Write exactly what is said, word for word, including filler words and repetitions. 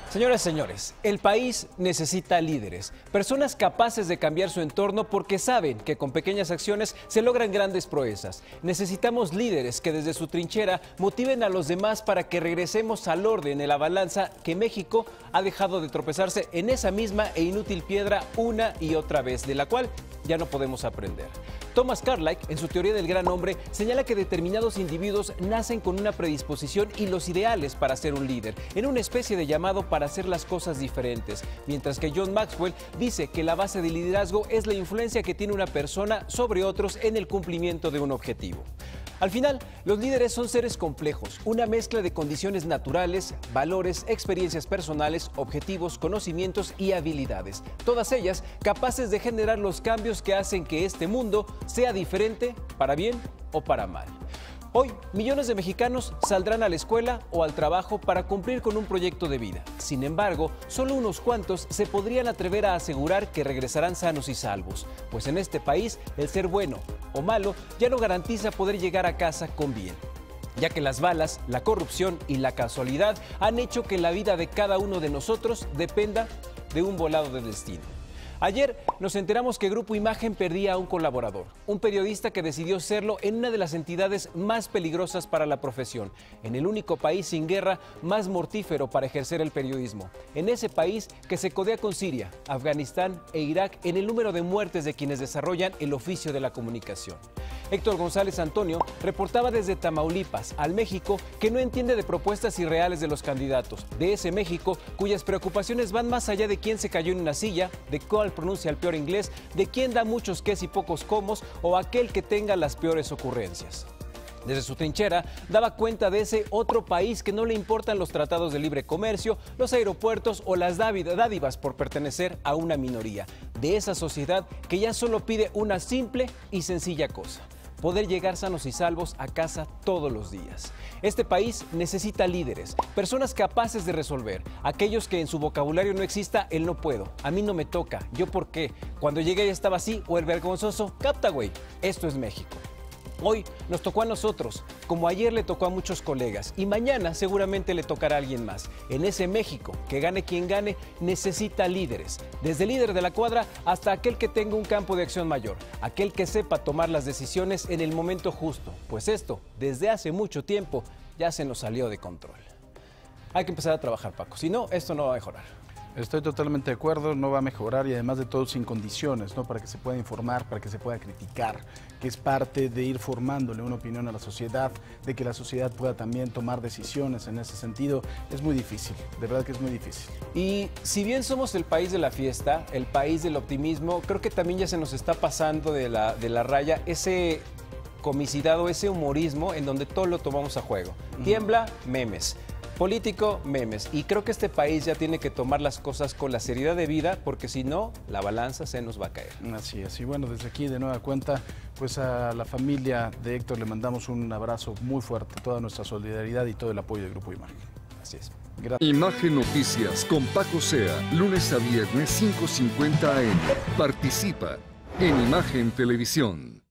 Señoras y señores, el país necesita líderes, personas capaces de cambiar su entorno porque saben que con pequeñas acciones se logran grandes proezas. Necesitamos líderes que desde su trinchera motiven a los demás para que regresemos al orden en la balanza que México ha dejado de tropezarse en esa misma e inútil piedra una y otra vez, de la cual ya no podemos aprender. Thomas Carlyle, en su teoría del gran hombre, señala que determinados individuos nacen con una predisposición y los ideales para ser un líder, en una especie de llamado para hacer las cosas diferentes, mientras que John Maxwell dice que la base del liderazgo es la influencia que tiene una persona sobre otros en el cumplimiento de un objetivo. Al final, los líderes son seres complejos, una mezcla de condiciones naturales, valores, experiencias personales, objetivos, conocimientos y habilidades. Todas ellas capaces de generar los cambios que hacen que este mundo sea diferente, para bien o para mal. Hoy, millones de mexicanos saldrán a la escuela o al trabajo para cumplir con un proyecto de vida. Sin embargo, solo unos cuantos se podrían atrever a asegurar que regresarán sanos y salvos, pues en este país el ser bueno o malo ya no garantiza poder llegar a casa con bien, ya que las balas, la corrupción y la casualidad han hecho que la vida de cada uno de nosotros dependa de un volado de destino. Ayer nos enteramos que Grupo Imagen perdía a un colaborador, un periodista que decidió serlo en una de las entidades más peligrosas para la profesión, en el único país sin guerra más mortífero para ejercer el periodismo, en ese país que se codea con Siria, Afganistán e Irak en el número de muertes de quienes desarrollan el oficio de la comunicación. Héctor González Antonio reportaba desde Tamaulipas al México que no entiende de propuestas irreales de los candidatos, de ese México cuyas preocupaciones van más allá de quién se cayó en una silla, de cuál pronuncia el peor inglés, de quién da muchos qués y pocos comos o aquel que tenga las peores ocurrencias. Desde su trinchera daba cuenta de ese otro país que no le importan los tratados de libre comercio, los aeropuertos o las dádivas por pertenecer a una minoría, de esa sociedad que ya solo pide una simple y sencilla cosa: poder llegar sanos y salvos a casa todos los días. Este país necesita líderes, personas capaces de resolver, aquellos que en su vocabulario no exista el no puedo, a mí no me toca, yo por qué, cuando llegué ya estaba así, o el vergonzoso capta güey. Esto es México. Hoy nos tocó a nosotros, como ayer le tocó a muchos colegas, y mañana seguramente le tocará a alguien más. En ese México, que gane quien gane, necesita líderes, desde el líder de la cuadra hasta aquel que tenga un campo de acción mayor, aquel que sepa tomar las decisiones en el momento justo, pues esto, desde hace mucho tiempo, ya se nos salió de control. Hay que empezar a trabajar, Paco, si no, esto no va a mejorar. Estoy totalmente de acuerdo, no va a mejorar y además de todo sin condiciones, ¿no? Para que se pueda informar, para que se pueda criticar, que es parte de ir formándole una opinión a la sociedad, de que la sociedad pueda también tomar decisiones en ese sentido. Es muy difícil, de verdad que es muy difícil. Y si bien somos el país de la fiesta, el país del optimismo, creo que también ya se nos está pasando de la, de la raya ese comicidad o ese humorismo en donde todo lo tomamos a juego. Uh-huh. Tiembla, memes. Político, memes. Y creo que este país ya tiene que tomar las cosas con la seriedad de vida, porque si no, la balanza se nos va a caer. Así es. Y bueno, desde aquí de nueva cuenta, pues a la familia de Héctor le mandamos un abrazo muy fuerte, toda nuestra solidaridad y todo el apoyo del Grupo Imagen. Así es. Gracias. Imagen Noticias con Paco Sea, lunes a viernes cinco cincuenta a eme. Participa en Imagen Televisión.